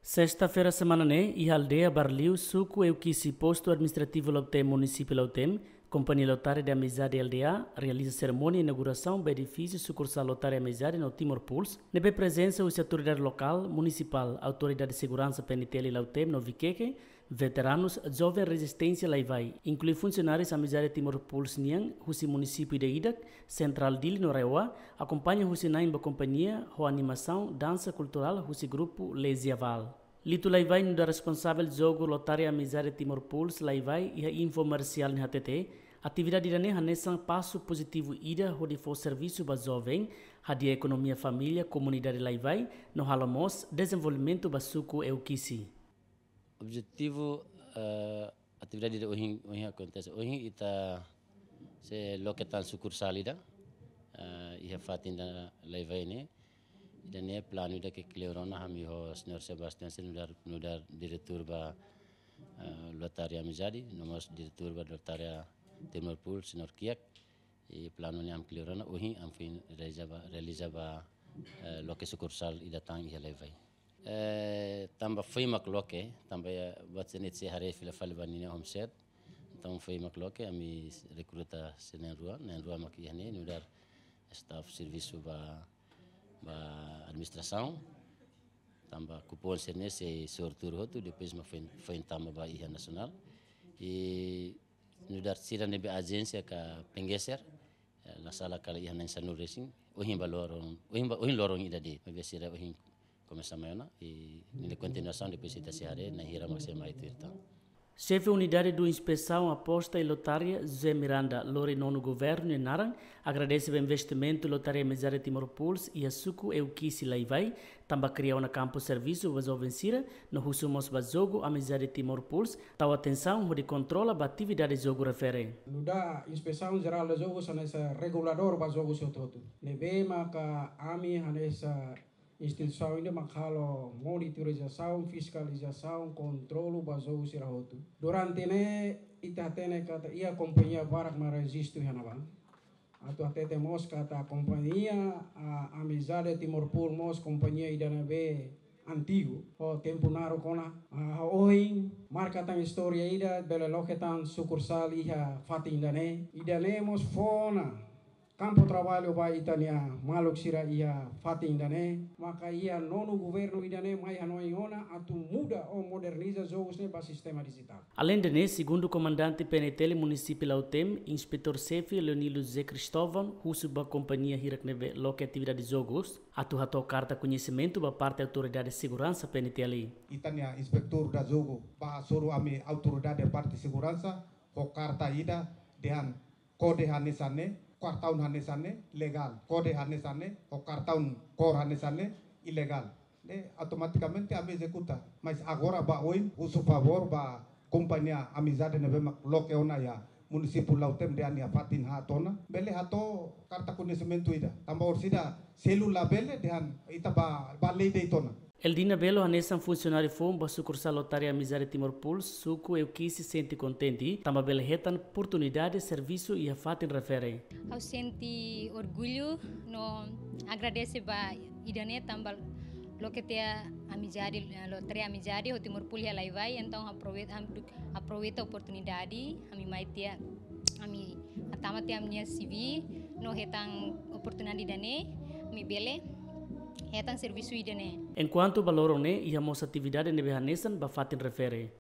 Sexta-feira semana e a aldeia Barliu, suco eu que se posto administrativo Lautem, município Lautem, Companhia Lotária de Amizade LDA, realiza cerimônia de inauguração do edifício sucursal Lotária Amizade no Timor Pulse. Nebe presença os autoridade local, municipal, autoridade de segurança PNTL Lautem no Viqueque, veteranos, jovem resistência Laivai, inclui funcionários Amizade Timor Pulse Niang, Husi município de Idak, Central Dili no Rewa, acompanha Husi Naimba Companhia, ho animação, dança cultural, Husi grupo Lesiaval. Lito Laivai no da responsável jogo Lotária Amizade Timor Pulse Laivai e a infomercial no HTT, atividade da nehanesan passo positivo ida onde for serviço para jovem, hadia economia família, comunidade Laivai, no halamos desenvolvimento basuco eukisi. Objetivo atividade hoje acontece hoje ita se loketan sukursal ida ia fatinda Laivai ne dan ia plano ida ke kleurona hami ho Senhor Sebastian nudar diretor ba Lotaria Amizade nomos diretor ba Lotaria Timor Pulse Senhor Kiak e plano ne am kleurona hoje am fin realiza ba loke sukursal ida tang ia Laivai. Tamba foi makloke tamba buat senit se hari fila falibani ne homset então foi makloke ami recruta senenrua maki hane nudar staff serviço ba administração tamba cupon sene se sortur hotu depois ma foi tamba ba iha nasional e nudar sira nebe agência ka penggeser la sala kala iha nansanu racing ohin lorong ida de mebe sira ohin começa amanhã e na continuação depois se tasseare na hira maxima itirta. Chefe unidade do inspeção aposta e lotária José Miranda Loreno no governo em Narang agradece o investimento Lotária Amizade Timor Pulse e a suco eukisi Laivai também criou na campo serviço para vencida no husumos ba jogo Amizade Timor Pulse tal atenção onde controla a atividade jogo refere. Luda inspeção geral do jogo sanessa regulador ba jogo sototu. Nebe maka ami hanessa instituição ainda makalo monitorização, fiscalização, controle bazo sirahotu. Durante ne ita tene kata ia companhia barak na registro hanaba. Atu atete mos kata companhia Amizade Timor Pulse mos companhia idana be antigo o tempo naro kona hoje marca tan história ida bela loketan sucursal iha fatindane idane mos fona campo trabalho vai itania maluk sira ia fatindane maka ia nono governo idane mai hanoi ona atu muda o moderniza jogos ne ba sistema digital. Além de segundo o comandante PNTL município Lautem, inspetor-chefe Leonilo Zé Cristóvão, russo da companhia Hirakneve loque atividade de jogos, atu hato carta conhecimento da parte da autoridade de segurança PNTL. Itania inspektor da jogo ba soro ame autoridade da parte de segurança ho carta ida dehan kode hanesane quartaun hanesane legal, kode hanesane o cartaun cor hanesane ilegal. Automaticamente a me executa. Mas agora ba oin uso favor ba companhia Amizade neve loke ona ya município Lautem de ania fatin hatona. Bele hato carta conhecimento ida. Tamba orsida celular bele dehan ita ba lei de itona. Eldina Belo hanesan funcionário fom ba sucursal Lotária Amizade Timor Pulse, suco eu que se sente contente, tamba bele retan oportunidade, serviço e a fatin refere. Eu senti orgulho, no agradece ba idane tamba loketea Amizade, Lotária Amizade o Timor Pulse Laivai, então aproveita a oportunidade, ami maitia, ami atamate a minha CV, no retan oportunidade idane, mi bele é serviço idane. Enquanto valorone e a moça atividade nebe hanesan ba fatin refere.